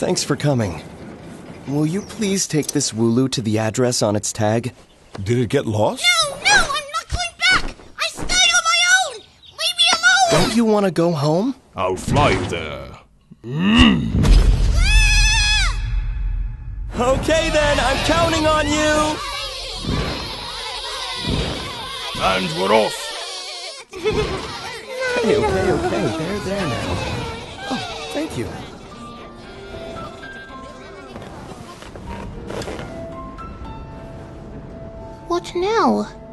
Thanks for coming. Will you please take this Wooloo to the address on its tag? Did it get lost? No, I'm not going back! I stay on my own! Leave me alone! Don't you want to go home? I'll fly you there. Okay then, I'm counting on you! And we're off. Okay. There now. Oh, thank you. What now?